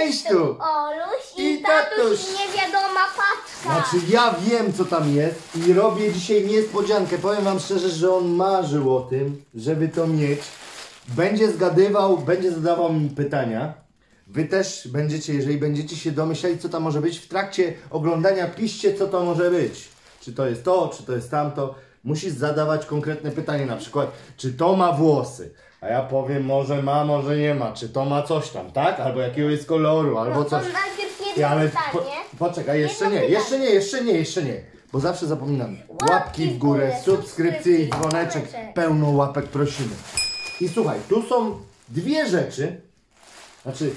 tu! Oluś I i tatuś tatuś. i niewiadoma paczka. Znaczy ja wiem co tam jest i robię dzisiaj niespodziankę. Powiem wam szczerze, że on marzył o tym, żeby to mieć. Będzie zgadywał, będzie zadawał mi pytania. Wy też będziecie, jeżeli będziecie się domyślali co tam może być, w trakcie oglądania piszcie co to może być. Czy to jest to, czy to jest tamto. Musisz zadawać konkretne pytanie, na przykład czy to ma włosy. A ja powiem może ma, może nie ma. Czy to ma coś tam, tak? Albo jakiego jest koloru, albo No to coś. najpierw jedno Ale pytanie. poczekaj, jeszcze Jedno nie, pytanie. jeszcze nie. Bo zawsze zapominam. Łapki w górę, subskrypcje i dzwoneczek. Pełno łapek prosimy. I słuchaj, tu są dwie rzeczy. Znaczy,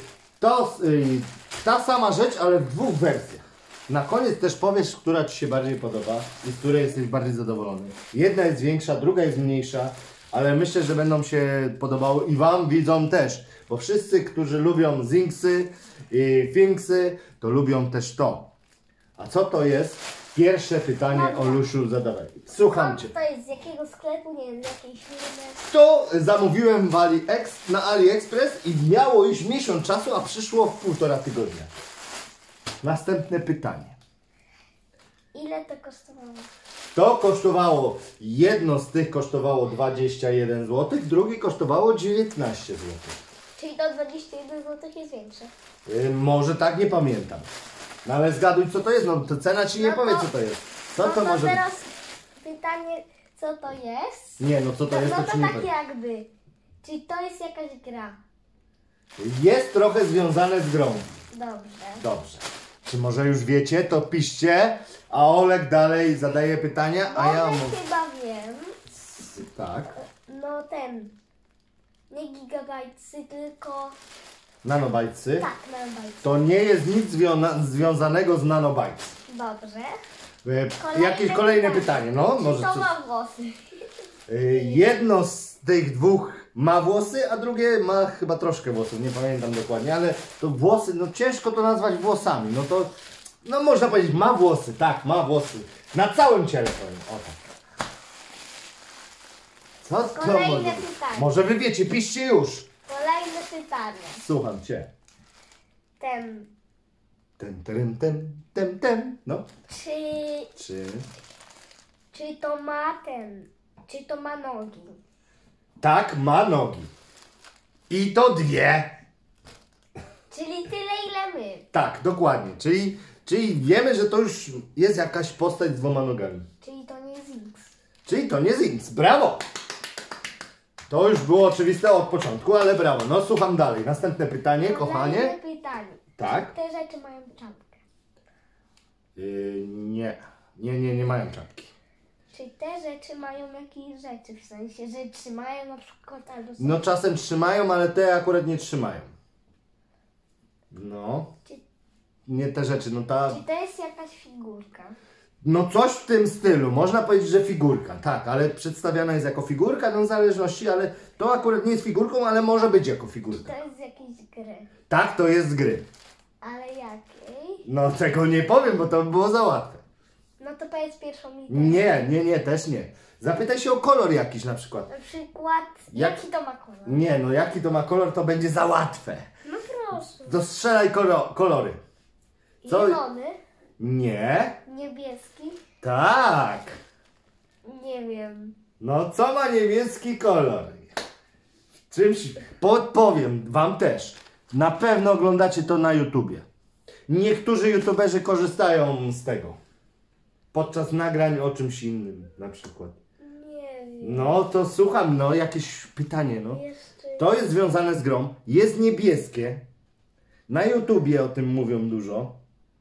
ta sama rzecz, ale w dwóch wersjach. Na koniec też powiesz, która ci się bardziej podoba i z której jesteś bardziej zadowolony. Jedna jest większa, druga jest mniejsza, ale myślę, że będą się podobały i wam widzom też. Bo wszyscy, którzy lubią Zinksy i Finksy, to lubią też to. A co to jest? Pierwsze pytanie, Olusiu, zadawaj. Słucham cię. To jest z jakiego sklepu, nie wiem, z jakiej firmy. To zamówiłem na AliExpress i miało już miesiąc czasu, a przyszło w 1,5 tygodnia. Następne pytanie. Ile to kosztowało? To kosztowało, jedno z tych kosztowało 21 zł, drugie kosztowało 19 zł. Czyli to 21 zł jest większe. Może tak, nie pamiętam. No ale zgaduj co to jest, no to cena ci nie No to- powie co to jest. Co No to może być? teraz pytanie, co to jest? Nie, no co to jest, No to to ci nie tak powie. jakby. Czy to jest jakaś gra? Jest trochę związane z grą. Dobrze. Dobrze. Czy może już wiecie, to piszcie, a Olek dalej zadaje pytania, a ja Może mu... chyba wiem. Tak. No ten. Nie gigabajtsy, tylko... Nanobajtsy. Tak, nanobajtsy. To nie jest nic związanego z nanobajts. Dobrze. Jakieś kolejne pytanie, no? Czy Może to coś. ma włosy? Jedno z tych dwóch ma włosy, a drugie ma chyba troszkę włosów, nie pamiętam dokładnie, ale to włosy, no ciężko to nazwać włosami, no to, no można powiedzieć, ma włosy, tak, ma włosy. Na całym ciele powiem, o tak. Co to Kolejne może być? pytanie. Może wy wiecie, piszcie już. Kolejne pytanie. Słucham cię. Ten. No. Czy to ma Czy to ma nogi? Tak, ma nogi. I to dwie. Czyli tyle, ile my. Tak, dokładnie. Czyli wiemy, że to już jest jakaś postać z dwoma nogami. Czyli to nie Zinks. Czyli to nie Zinks. Brawo! To już było oczywiste od początku, ale brawo. No słucham dalej. Następne pytanie, kochanie. Kolejne pytanie. Tak? Czy te rzeczy mają czapkę? Nie. Nie mają czapki. Czy te rzeczy mają jakieś rzeczy? W sensie, że trzymają na przykład albo... No czasem trzymają, ale te akurat nie trzymają. No. Czy, Nie te rzeczy, no ta... czy to jest jakaś figurka? No coś w tym stylu. Można powiedzieć, że figurka. Tak, ale przedstawiana jest jako figurka, no w zależności, ale to akurat nie jest figurką, ale może być jako Czy figurka. to jest z jakiejś gry? Tak, to jest z gry. Ale jakiej? No tego nie powiem, bo to by było za łatwe. No to powiedz pierwszą literę. Nie, też nie. Zapytaj się o kolor jakiś na przykład. Na przykład, jaki to ma kolor? Nie, no jaki to ma kolor, to będzie za łatwe. No proszę. To strzelaj kolory. Co? Zielony, Nie. niebieski, Tak. nie wiem. No co ma niebieski kolor? Czymś podpowiem wam też. Na pewno oglądacie to na YouTubie. Niektórzy YouTuberzy korzystają z tego. Podczas nagrań o czymś innym na przykład. Nie wiem. No to słucham, no jakieś pytanie, no. Jeszcze... To jest związane z grą. Jest niebieskie. Na YouTubie o tym mówią dużo.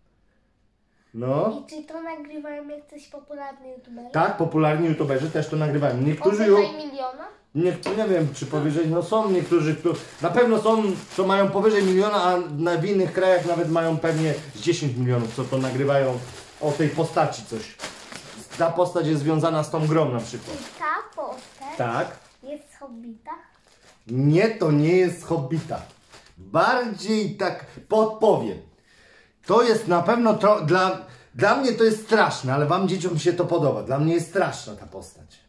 No. I czy to nagrywają jacyś popularni youtuberzy? Tak, popularni YouTuberzy też to nagrywają. Niektórzy Powyżej miliona? nie wiem, czy powyżej, no są niektórzy, na pewno są, co mają powyżej miliona, a w innych krajach nawet mają pewnie z 10 milionów, co to nagrywają o tej postaci coś. Ta postać jest związana z tą grą na przykład. Czy ta postać Tak. jest z Hobbita? Nie, to nie jest z Hobbita. Bardziej tak podpowiem. To jest na pewno dla mnie to jest straszne, ale wam dzieciom się to podoba. Dla mnie jest straszna ta postać.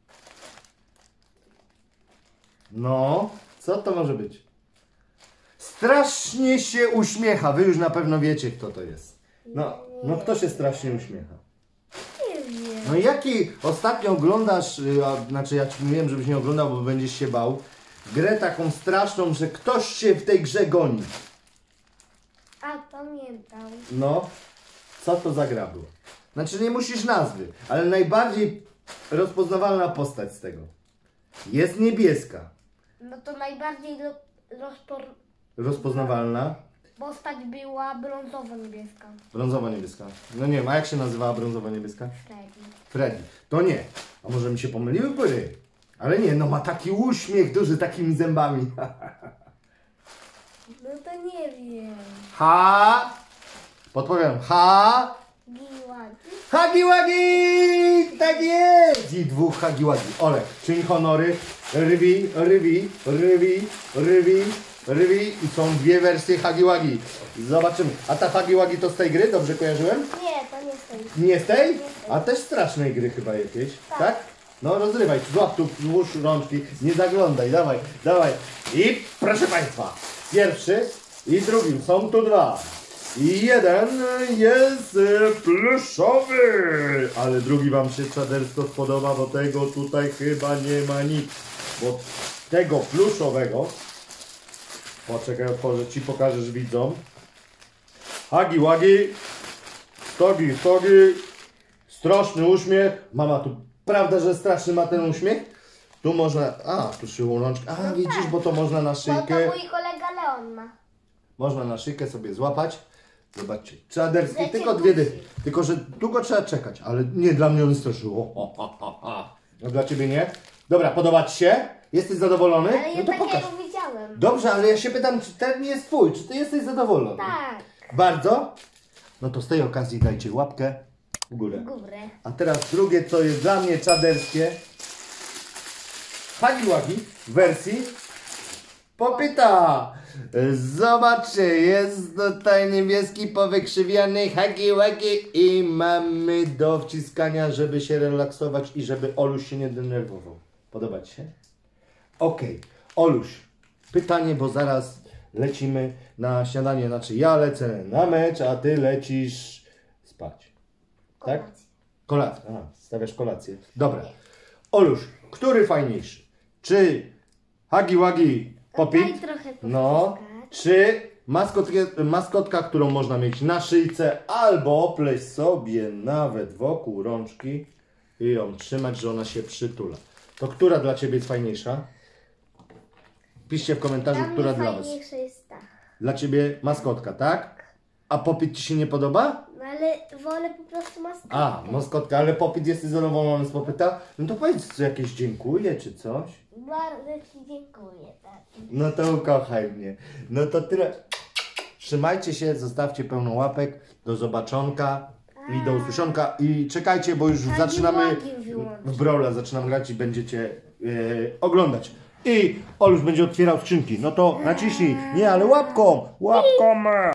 No, co to może być? strasznie się uśmiecha. Wy już na pewno wiecie, kto to jest. No kto się strasznie uśmiecha? Nie wiem. No jaki ostatnio oglądasz, znaczy ja ci mówiłem, żebyś nie oglądał, bo będziesz się bał, grę taką straszną, że ktoś się w tej grze goni. A, pamiętam. No, co to za gra była? Znaczy nie musisz nazwy, ale najbardziej rozpoznawalna postać z tego. Jest niebieska. No to najbardziej Rozpoznawalna. postać była brązowo-niebieska. Brązowa niebieska. No nie wiem, a jak się nazywała brązowa niebieska? Freddy. Freddy. To nie. A może mi się pomyliły pyry? Ale nie, no ma taki uśmiech duży, takimi zębami. No to nie wiem. Podpowiem. Giłagi. Hagiłagi! Tak jest! I dwóch hagiłagi. Olek, czyń honory. Rwi. I są dwie wersje hagiłagi. Zobaczymy. A ta hagiłagi to z tej gry? Dobrze kojarzyłem? Nie, to nie z tej. Nie z tej? A też strasznej gry chyba jakiejś. Tak? No rozrywaj. Złap tu, włóż rączki. Nie zaglądaj. Dawaj. I proszę Państwa. Pierwszy i drugi. Są tu dwa. I jeden jest pluszowy, ale drugi Wam się czadersko spodoba, bo tego tutaj chyba nie ma nic. Bo tego pluszowego, poczekaj, otworzę Ci, pokażesz widzom. Hagiłagi, stogi, straszny uśmiech. Mama tu, prawda, że straszny ma ten uśmiech? Tu można, tu szyją rączki. Widzisz, bo to można na Bo to szyjkę. mój kolega Leon ma. Można na szyjkę sobie złapać. Zobaczcie, czaderski, Zlecie tylko dwie dychy. guzik. Tylko, że długo trzeba czekać, ale nie, dla mnie on straszył. No dla Ciebie nie? Dobra, podoba Ci się? Jesteś zadowolony? Ale ja No to pokaż. takiego widziałem. Dobrze, ale ja się pytam, czy ten jest Twój, czy Ty jesteś zadowolony? Tak. Bardzo? No to z tej okazji dajcie łapkę w górę. Górę. A teraz drugie, co jest dla mnie czaderskie. Hagiłagi w wersji Popita. Zobaczcie, jest tutaj niebieski powykrzywiany hagiłagi i mamy do wciskania, żeby się relaksować i żeby Oluś się nie denerwował. Podoba Ci się? Okej. Oluś, pytanie, bo zaraz lecimy na śniadanie, znaczy ja lecę na mecz, a Ty lecisz spać. Tak? Kolację. Stawiasz kolację. Dobra. Oluś, który fajniejszy? Czy Hagiłagi Popit? Daj trochę No. pościskać. Czy maskotka, którą można mieć na szyjce, albo opleść sobie nawet wokół rączki i ją trzymać, że ona się przytula. To która dla Ciebie jest fajniejsza? Piszcie w komentarzu, Dla mnie która dla Was. fajniejsze jest ta. Dla Ciebie maskotka, tak? A Popit Ci się nie podoba? No ale wolę po prostu maskotkę. Maskotka, ale Popit jesteś zadowolony z Popyta? No to powiedz jakieś dziękuję czy coś. Bardzo Ci dziękuję, tak. No to ukochaj mnie. No to tyle. Trzymajcie się, zostawcie pełno łapek. Do zobaczonka i do usłyszonka. I czekajcie, bo już zaczynamy w Brawla, zaczynam grać i będziecie oglądać. I Oluś będzie otwierał skrzynki. No to naciśnij. Nie, ale łapką. Łapką.